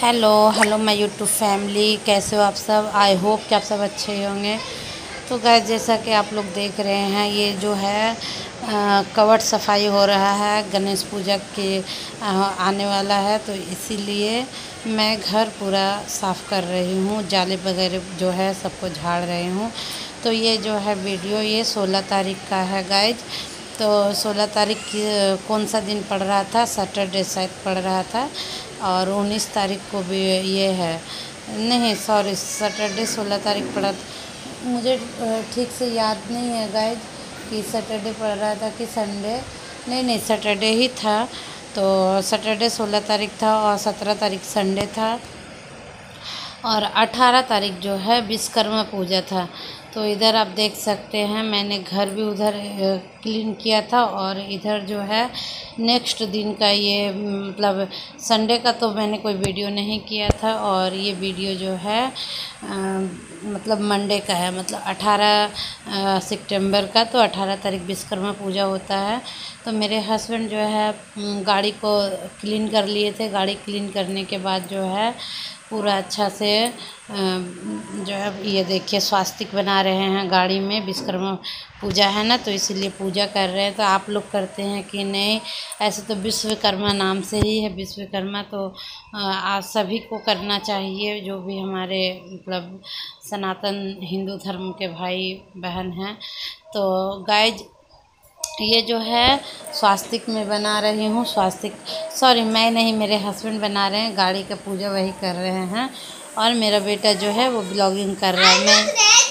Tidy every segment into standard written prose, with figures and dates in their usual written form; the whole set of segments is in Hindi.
Hello hello my YouTube family, कैसे हो आप सब। आई होप कि आप सब अच्छे ही होंगे। तो गाइस, जैसा कि आप लोग देख रहे हैं, ये जो है कवर्ड सफाई हो रहा है। गणेश पूजा के आने वाला है, तो इसीलिए मैं घर पूरा साफ़ कर रही हूँ। जाले वगैरह जो है सबको झाड़ रही हूँ। तो ये जो है वीडियो ये 16 तारीख का है गाइज। तो 16 तारीख की कौन सा दिन पड़ रहा था, सैटरडे शायद पड़ रहा था। और 19 तारीख को भी ये है, नहीं सॉरी, सैटरडे 16 तारीख पड़ा था। मुझे ठीक से याद नहीं है गाइज कि सैटरडे पड़ रहा था कि संडे। नहीं, सैटरडे ही था। तो सैटरडे 16 तारीख था और 17 तारीख संडे था। और 18 तारीख जो है विश्वकर्मा पूजा था। तो इधर आप देख सकते हैं, मैंने घर भी उधर क्लीन किया था। और इधर जो है नेक्स्ट दिन का ये मतलब संडे का तो मैंने कोई वीडियो नहीं किया था। और ये वीडियो जो है मतलब मंडे का है, मतलब 18 सितंबर का। तो 18 तारीख विश्वकर्मा पूजा होता है। तो मेरे हस्बैंड जो है गाड़ी को क्लीन कर लिए थे। गाड़ी क्लीन करने के बाद जो है पूरा अच्छा से जो है ये देखिए स्वास्तिक बना रहे हैं गाड़ी में। विश्वकर्मा पूजा है ना, तो इसीलिए पूजा कर रहे हैं। तो आप लोग करते हैं कि नहीं? ऐसे तो विश्वकर्मा नाम से ही है विश्वकर्मा। तो आप सभी को करना चाहिए, जो भी हमारे मतलब सनातन हिंदू धर्म के भाई बहन हैं। तो गाइज, ये जो है स्वास्तिक में बना रही हूँ। स्वास्तिक सॉरी, मैं नहीं, मेरे हस्बैंड बना रहे हैं। गाड़ी का पूजा वही कर रहे हैं। और मेरा बेटा जो है वो ब्लॉगिंग कर रहा है।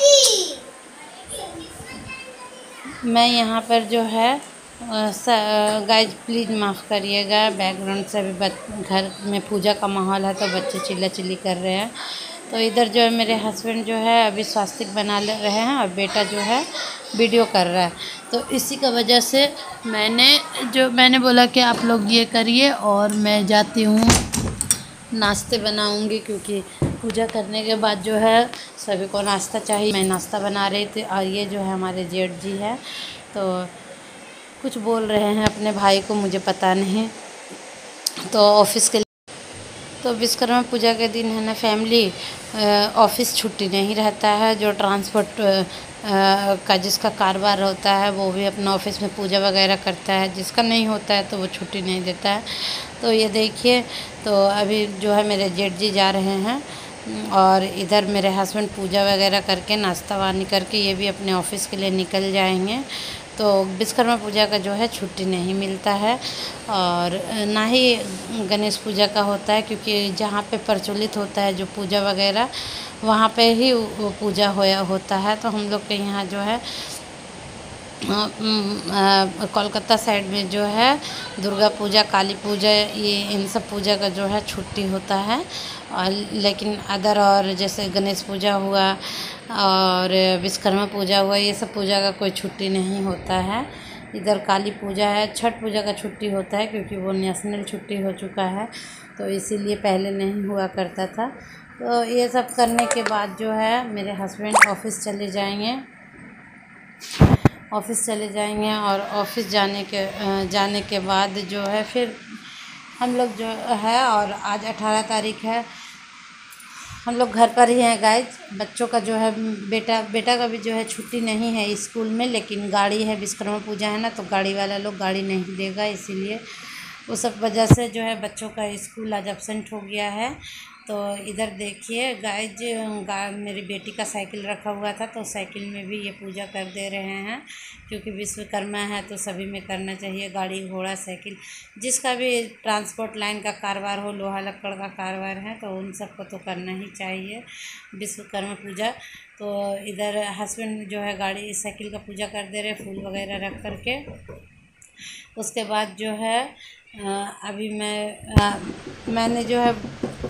मैं यहाँ पर जो है गाइज प्लीज़ माफ़ करिएगा, बैकग्राउंड से अभी घर में पूजा का माहौल है तो बच्चे चिल्ला चिल्ली कर रहे हैं। तो इधर जो है मेरे हस्बैंड जो है अभी स्वास्तिक बना ले रहे हैं और बेटा जो है वीडियो कर रहा है। तो इसी का वजह से मैंने बोला कि आप लोग ये करिए और मैं जाती हूँ नाश्ते बनाऊँगी, क्योंकि पूजा करने के बाद जो है सभी को नाश्ता चाहिए। मैं नाश्ता बना रही थी। और ये जो है हमारे जेठ जी है, तो कुछ बोल रहे हैं अपने भाई को, मुझे पता नहीं। तो ऑफिस के तो विश्वकर्मा पूजा के दिन है ना फैमिली, ऑफिस छुट्टी नहीं रहता है। जो ट्रांसपोर्ट का जिसका कारोबार होता है वो भी अपना ऑफिस में पूजा वगैरह करता है। जिसका नहीं होता है तो वो छुट्टी नहीं देता है। तो ये देखिए, तो अभी जो है मेरे जेठ जी जा रहे हैं और इधर मेरे हस्बैंड पूजा वगैरह करके नाश्ता वानी करके ये भी अपने ऑफिस के लिए निकल जाएंगे। तो विश्वकर्मा पूजा का जो है छुट्टी नहीं मिलता है। और ना ही गणेश पूजा का होता है, क्योंकि जहाँ पे प्रचलित होता है जो पूजा वगैरह, वहाँ पे ही वो पूजा होता है। तो हम लोग के यहाँ जो है कोलकाता साइड में जो है दुर्गा पूजा, काली पूजा, ये इन सब पूजा का जो है छुट्टी होता है। और लेकिन अदर और जैसे गणेश पूजा हुआ और विश्वकर्मा पूजा हुआ, ये सब पूजा का कोई छुट्टी नहीं होता है। इधर काली पूजा है, छठ पूजा का छुट्टी होता है, क्योंकि वो नेशनल छुट्टी हो चुका है। तो इसीलिए पहले नहीं हुआ करता था। तो ये सब करने के बाद जो है मेरे हस्बैंड ऑफिस चले जाएंगे। और ऑफिस जाने के बाद जो है फिर हम लोग जो है, और आज 18 तारीख है, हम लोग घर पर ही हैं गाइज। बच्चों का जो है बेटा का भी जो है छुट्टी नहीं है स्कूल में, लेकिन गाड़ी है, विश्वकर्मा पूजा है ना, तो गाड़ी वाला लोग गाड़ी नहीं देगा, इसीलिए वो सब वजह से जो है बच्चों का स्कूल आज एब्सेंट हो गया है। तो इधर देखिए गाइज, मेरी बेटी का साइकिल रखा हुआ था, तो साइकिल में भी ये पूजा कर दे रहे हैं, क्योंकि विश्वकर्मा है तो सभी में करना चाहिए। गाड़ी घोड़ा साइकिल, जिसका भी ट्रांसपोर्ट लाइन का कारोबार हो, लोहा लक्कड़ का कारोबार है, तो उन सबको तो करना ही चाहिए विश्वकर्मा पूजा। तो इधर हस्बैंड जो है गाड़ी साइकिल का पूजा कर दे रहे, फूल वगैरह रख करके। उसके बाद जो है अभी मैंने जो है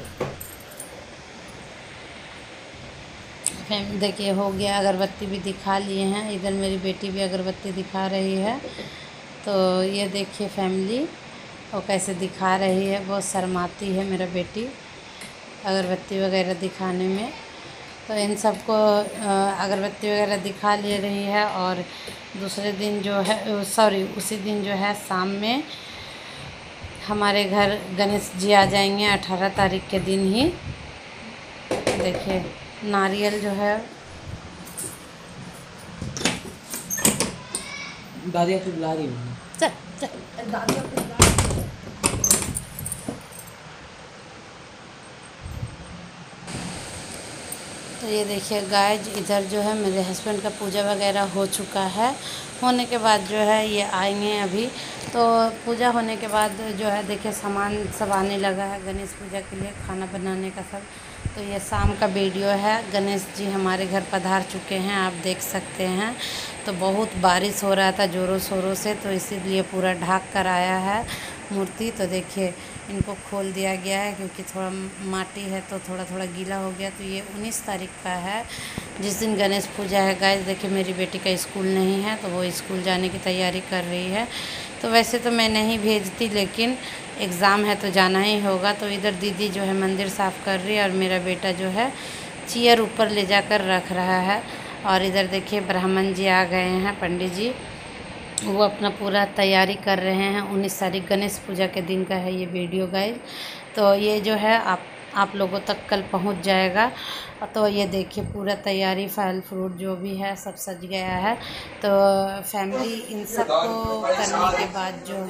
देखिए हो गया, अगरबत्ती भी दिखा लिए हैं। इधर मेरी बेटी भी अगरबत्ती दिखा रही है। तो ये देखिए फैमिली, वो कैसे दिखा रही है, बहुत शर्माती है मेरा बेटी अगरबत्ती वगैरह दिखाने में। तो इन सबको अगरबत्ती वगैरह दिखा ले रही है। और दूसरे दिन जो है उसी दिन जो है शाम में हमारे घर गणेश जी आ जाएंगे 18 तारीख के दिन ही। देखिए नारियल जो है दादी आपको बुला रही हूँ। दादी आपको बुला रही हूँ। तो ये देखिए गाइज, इधर जो है मेरे हस्बैंड का पूजा वगैरह हो चुका है। होने के बाद जो है ये आएंगे अभी। तो पूजा होने के बाद जो है देखिए सामान सब आने लगा है गणेश पूजा के लिए, खाना बनाने का सब। तो ये शाम का वीडियो है। गणेश जी हमारे घर पधार चुके हैं, आप देख सकते हैं। तो बहुत बारिश हो रहा था ज़ोरों शोरों से, तो इसीलिए पूरा ढाक कर आया है मूर्ति। तो देखिए इनको खोल दिया गया है क्योंकि थोड़ा माटी है तो थोड़ा थोड़ा गीला हो गया। तो ये 19 तारीख का है जिस दिन गणेश पूजा है गाइस। देखिए मेरी बेटी का स्कूल नहीं है तो वो स्कूल जाने की तैयारी कर रही है। तो वैसे तो मैं नहीं भेजती, लेकिन एग्ज़ाम है तो जाना ही होगा। तो इधर दीदी जो है मंदिर साफ़ कर रही है और मेरा बेटा जो है चेयर ऊपर ले जाकर रख रहा है। और इधर देखिए ब्राह्मण जी आ गए हैं, पंडित जी, वो अपना पूरा तैयारी कर रहे हैं। 19 तारीख गणेश पूजा के दिन का है ये वीडियो गाइस। तो ये जो है आप लोगों तक कल पहुंच जाएगा। तो ये देखिए पूरा तैयारी, फल फ्रूट जो भी है सब सज गया है। तो फैमिली इन सब को करने के बाद जो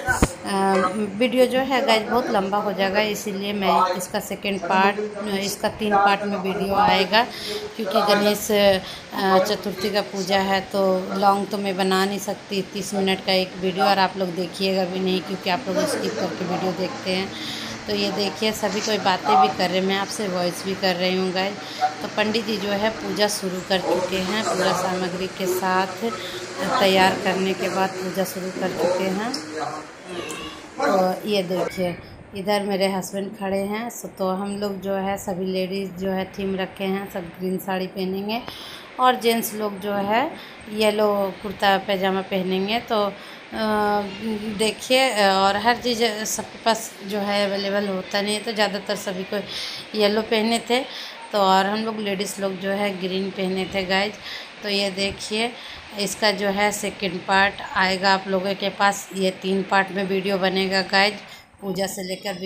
है वीडियो जो है गाइस बहुत लंबा हो जाएगा, इसीलिए मैं इसका सेकंड पार्ट, इसका 3 पार्ट में वीडियो आएगा। क्योंकि गणेश चतुर्थी का पूजा है तो लॉन्ग तो मैं बना नहीं सकती 30 मिनट का एक वीडियो, और आप लोग देखिएगा भी नहीं क्योंकि आप लोग स्किप करके वीडियो देखते हैं। तो ये देखिए सभी कोई बातें भी कर रहे हैं, मैं आपसे वॉइस भी कर रही हूँ गाइस। तो पंडित जी जो है पूजा शुरू कर चुके हैं, पूरा सामग्री के साथ तैयार करने के बाद पूजा शुरू कर चुके हैं। तो ये देखिए इधर मेरे हस्बैंड खड़े हैं। तो हम लोग जो है सभी लेडीज़ जो है थीम रखे हैं, सब ग्रीन साड़ी पहनेंगे और जेंट्स लोग जो है येलो कुर्ता पैजामा पहनेंगे। तो देखिए और हर चीज़ सबके पास जो है अवेलेबल होता नहीं है, तो ज़्यादातर सभी को येलो पहने थे। तो और हम लोग लेडीज़ लोग जो है ग्रीन पहने थे गाइज। तो ये देखिए इसका जो है सेकंड पार्ट आएगा आप लोगों के पास। ये 3 पार्ट में वीडियो बनेगा गाइज, पूजा से लेकर